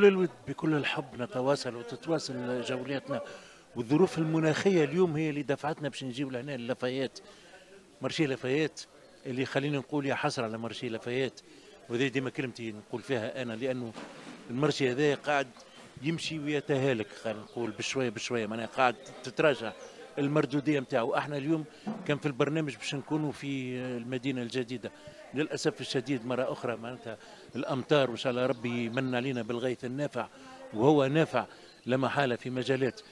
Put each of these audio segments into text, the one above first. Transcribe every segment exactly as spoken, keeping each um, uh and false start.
بكل الود بكل الحب نتواصل وتتواصل جولاتنا، والظروف المناخيه اليوم هي اللي دفعتنا باش نجيب لهنا اللافايات، مرشي لافايات اللي خلينا نقول يا حسره على مرشي لافايات، وهذه ديما كلمتي نقول فيها انا، لانه المرشي هذا قاعد يمشي ويتهالك، خلينا نقول بشويه بشويه، معناها قاعد تتراجع المردوديه نتاعو. احنا اليوم كان في البرنامج باش نكونوا في المدينه الجديده، للاسف الشديد مره اخرى معناتها الامطار، وان شاء الله ربي يمن علينا بالغيث النافع، وهو نافع لا محاله في مجالات.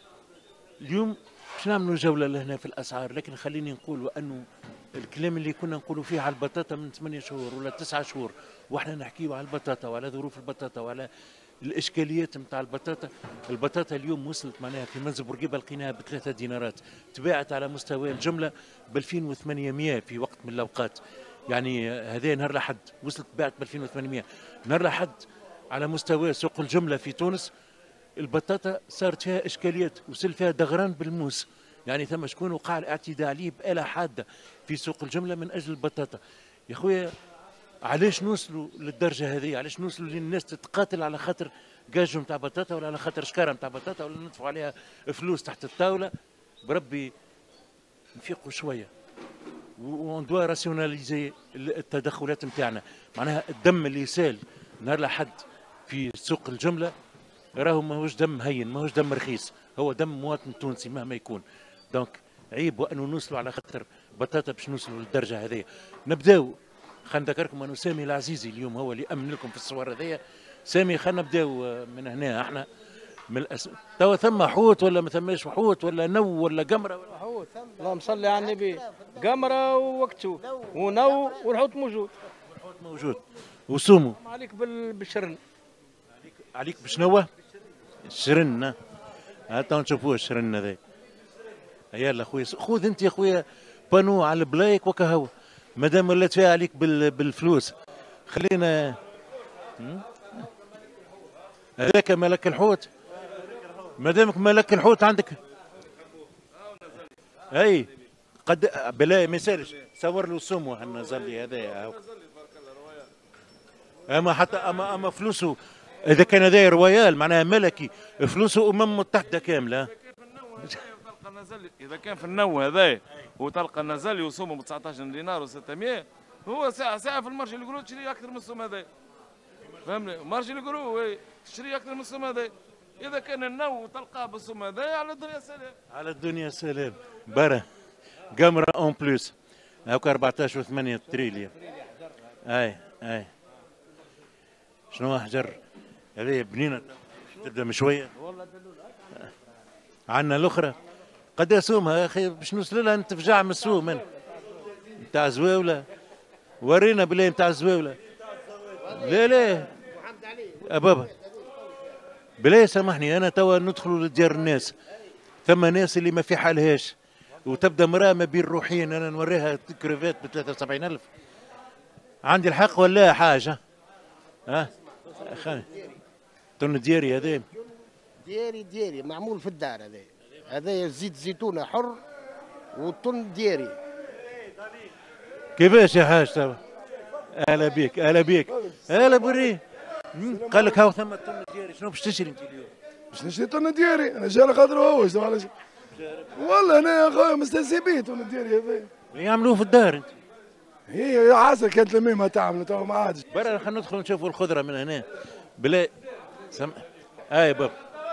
اليوم باش نعملوا جوله لهنا في الاسعار، لكن خليني نقول انه الكلام اللي كنا نقولوا فيه على البطاطا من ثمانية شهور ولا تسعة شهور، واحنا نحكيوا على البطاطا وعلى ظروف البطاطا وعلى الاشكاليات نتاع البطاطا. البطاطا اليوم وصلت معناها في منزل بورقيبه لقيناها بثلاثه دينارات، تباعت على مستوى الجمله ب ألفين وثمانمائة في وقت من الاوقات، يعني هذا نهار الاحد وصلت باعت ب ألفين وثمانمائة. نهار الاحد على مستوى سوق الجمله في تونس البطاطا صارت فيها اشكاليات، وصل فيها دغران بالموس، يعني ثم شكون وقع الاعتداء عليه بآلة حاده في سوق الجمله من اجل البطاطا. يا خويا علاش نوصلوا للدرجه هذه؟ علاش نوصلوا للناس تتقاتل على خاطر كاجو نتاع بطاطا، ولا على خاطر شكاره نتاع بطاطا، ولا ندفعوا عليها فلوس تحت الطاوله؟ بربي نفيقوا شويه، وون دوا راسيوناليزي التدخلات نتاعنا. معناها الدم اللي يسال نهار الاحد في سوق الجمله راهو ماهوش دم هين، ماهوش دم رخيص، هو دم مواطن تونسي مهما يكون. دونك عيب وانه نوصلوا على خاطر بطاطا باش نوصلوا للدرجه هذه. نبداو، خلينا نذكركم انه سامي العزيزي اليوم هو اللي امن لكم في الصور هذيا. سامي خلينا نبداو من هنا، احنا من الأس... توا ثم حوت ولا ما ثماش حوت، ولا نو ولا قمره ولا حوت؟ اللهم صل على النبي، قمره ووقته ونو والحوت موجود. الحوت موجود وسومو. عليك بالشرن. عليك عليك بشنو؟ الشرن. هاتا نشوفوه الشرن هذا. يلا خويا خذ انت يا خويا بانو على البلايك وكهو، مادام ولات فيها عليك بالفلوس خلينا. هذاك ملك الحوت، مادامك ملك الحوت عندك. اي قد بلا ما يسالش صور له سمو حنا زلي هذايا. اما حتى اما اما فلوسه اذا كان هذا رويال معناها ملكي، فلوسه امم متحده كامله. اذا كان في النو هذا وتلقى النزل يوصومه ب تسعطاش دينار وستمائة، هو ساعه ساعه في المارشي القرو تشري اكثر من السوم هذا، فهمني؟ مارشي القرو تشري اكثر من السوم هذا. اذا كان النو تلقاه بالسوم هذا على الدنيا سلام، على الدنيا سلام. برا قمره اون بلوس هاكا أربعطاش وثمانية تريليون. اي اي شنو حجر هذه بنينه تبدا من شويه. عندنا الاخرى قد اسومها يا اخي باش نوصل لها نتفجع من السوق من نتاع زواوله. ورينا بالله نتاع الزواوله. لا لا يا بابا بالله سامحني، انا توا ندخلوا لديار الناس، ثم ناس اللي ما في حالهاش، وتبدا مراه ما بين روحين انا نوريها كريفات ب ثلاثة وسبعين ألف. عندي الحق ولا حاجه؟ ها خلينا تون دياري هذا دياري دياري معمول في الدار. هذا هذا زيت زيتونه حر وطن دياري. كيفاش يا حاج توا؟ اهلا بيك اهلا بيك اهلا بري. قال لك هاو ثم الطن دياري، شنو باش تشري انت اليوم؟ باش نشري طن دياري، انا جاي على خاطر هو شنو علاش؟ والله انا يا خويا مستانسين بيه طن دياري هذا. يعملوه في الدار انت؟ هي يا حسن كانت لميمه تعمل توا ما عادش. برا خلينا ندخل نشوفوا الخضره من هنا. بلا سم اي بابا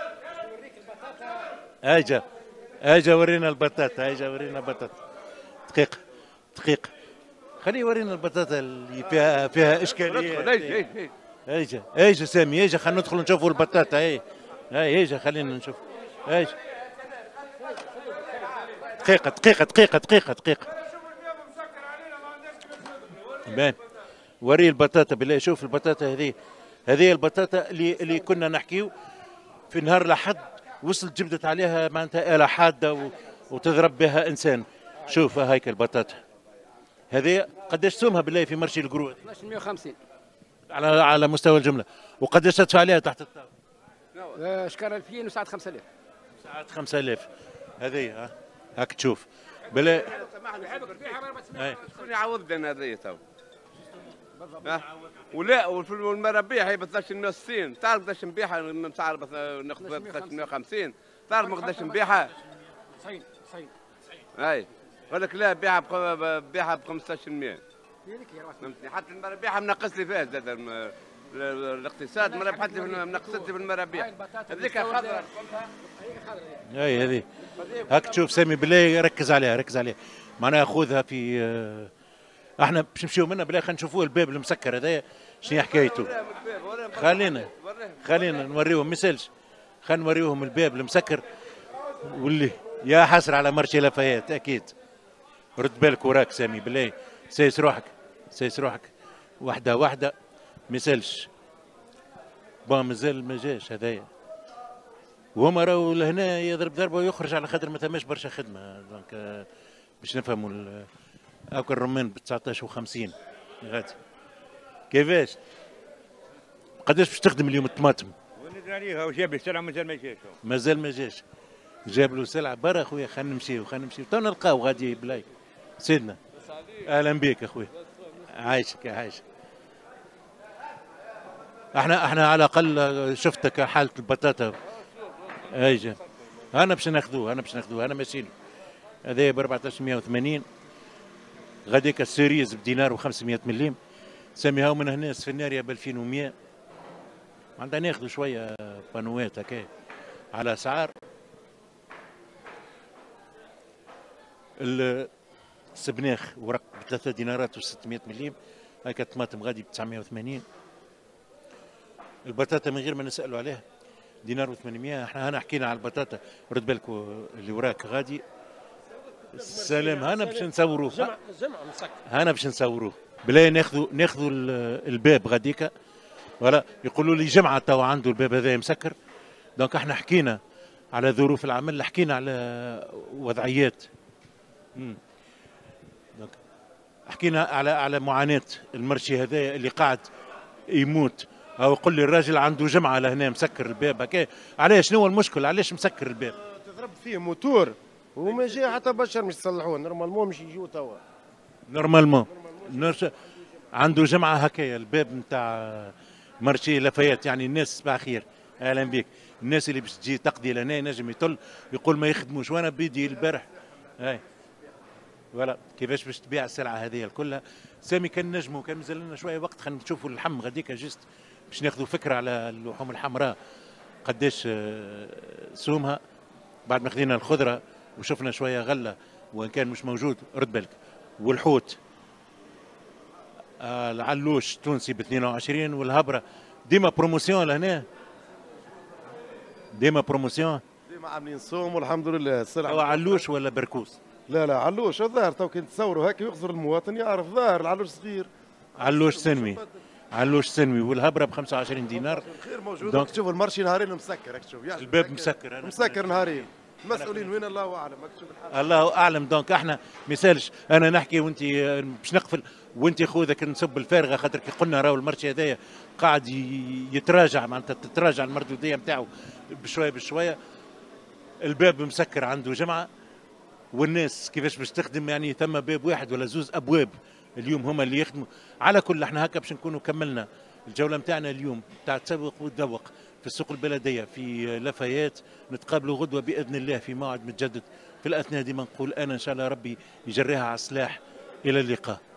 اجا اجا ورينا البطاطا، اجا ورينا البطاطا. دقيقة دقيقة خليه يورينا البطاطا اللي فيها فيها اشكاليات. اجا اجا سامي اجا خلينا ندخل نشوفوا البطاطا. اي اي اجا خلينا نشوف. اجا دقيقة دقيقة دقيقة دقيقة دقيقة بان وري البطاطا بالله. شوف البطاطا هذه، هذه البطاطا اللي اللي كنا نحكيو في نهار الاحد وصلت جبدت عليها معناتها آلة حادة وتضرب بها إنسان. شوف هيك البطاطا هذه قداش سومها بالله في مرشي القرو؟ اثناش مية وخمسين على على مستوى الجملة. وقداش تدفع عليها تحت الطاولة؟ شكر ألفين وساعة خمسة آلاف. ساعة خمسة آلاف هذه. ها هاك تشوف بالله. شكون يعوض لنا هذه تو؟ ولا وفي المرابيع هي ب ثلاثمائة وستين، تعرف قداش نبيعها؟ تعرف ناخذ ثلاثمائة وخمسين، تعرف قداش نبيعها؟ تسعين تسعين. اي يقول لك لا بيعها بيعها ب خمسطاش بالمئة. فهمتني؟ حتى المرابيع منقص لي فيها زاد الاقتصاد مربحت لي منقصت لي في المرابيع. هذيك خضراء. اي هذه هاك تشوف سامي بالله ركز عليها ركز عليها معناها خذها في احنا باش نمشيو منها بالله خلينا نشوفوا الباب المسكر هذايا شنو حكايته. خلينا خلينا نوريهم ما يسالش خلينا نوريهم الباب المسكر واللي يا حسر على مرشي لافايات اكيد. رد بالك وراك سامي بالله سايس روحك سايس روحك واحده واحده ما يسالش بون مازال ما جاش هذايا وهما راهو لهنا يضرب ضربه ويخرج على خاطر ما ثماش برشا خدمه دونك باش نفهموا هاكا الرمان ب تسعطاش وخمسين غادي كيفاش قداش باش تخدم اليوم الطماطم؟ وندري عليها وجاب لي سلعه مازال ما جاش مازال ما جاش جاب له سلعه برا خويا خلينا نمشيو خلينا نمشيو تو نلقاو غادي بلاي سيدنا اهلا بك اخويا عايشك عايشك. احنا احنا على الاقل شفتك حاله البطاطا ايجا انا باش ناخذوه انا باش ناخذوه انا ماشي هذايا ب أربعطاش مئة وثمانين غاديك السيريز بدينار وخمسمائة مليم ساميها من هنا السفناريا ب ألفين ومئة عندنا ناخذوا شويه بانوات هكا على اسعار السبناخ ورق بثلاثة دينارات وستمائة مليم هكا الطماطم غادي ب تسعمائة وثمانين البطاطا من غير ما نسالوا عليها دينار وثمانمائة. احنا هنا حكينا على البطاطا رد بالك اللي وراك غادي السلام هنا باش نصوروه هنا باش نصوروه بلا ناخذوا ناخذوا الباب غاديكا ولا يقولوا لي جمعه توا عنده الباب هذا مسكر دونك احنا حكينا على ظروف العمل حكينا على وضعيات امم دونك حكينا على على معاناه المرشي هذا اللي قاعد يموت او يقول لي الراجل عنده جمعه لهنا مسكر الباب هكا علاش شنو هو المشكل علاش مسكر الباب؟ تضرب فيه موتور وما جاي حتى بشر مش يصلحوه نورمالمون مش يجيو توا نورمالمون عنده جمعه هكايا الباب نتاع مرشي لافايات يعني الناس صباح خير اهلا بك الناس اللي باش تجي تقضي لهنا ينجم يطل يقول ما يخدموش وانا بيدي البارح هاي فوالا كيفاش باش تبيع السلعه هذه كلها سامي كان نجموا كان مازال لنا شويه وقت خلينا نشوفوا اللحم غاديكا جست باش ناخذوا فكره على اللحوم الحمراء قداش سومها بعد ما خذينا الخضره وشفنا شويه غله وان كان مش موجود رد بالك والحوت آه العلوش تونسي ب اثنين وعشرين والهبره ديما بروموسيون لهنا ديما بروموسيون ديما عاملين صوم والحمد لله السلعه هو علوش ولا بركوس؟ لا لا علوش الظاهر تو كي تصوروا هكا يخزر المواطن يعرف ظاهر العلوش صغير علوش سنوي علوش سنوي والهبره ب خمسة وعشرين دينار خير موجود دونك تشوف المرشي نهارين مسكر هاك تشوف الباب مسكر أنا مسكر نهارين المسؤولين وين الله اعلم الله اعلم دونك احنا ما يسالش انا نحكي وانت باش نقفل وانت خوذك نسب الفارغه خاطر كي قلنا راهو المرشي هذايا قاعد يتراجع معناتها تتراجع المردوديه نتاعو بشويه بشويه الباب مسكر عنده جمعه والناس كيفاش باش تخدم يعني ثم باب واحد ولا زوز ابواب اليوم هما اللي يخدموا على كل احنا هكا باش نكونوا كملنا الجوله نتاعنا اليوم تاع تسوق وتذوق في السوق البلديه في لافايات نتقابلوا غدوه باذن الله في موعد متجدد في الاثناء ديما نقول انا ان شاء الله ربي يجريها على السلاح الى اللقاء.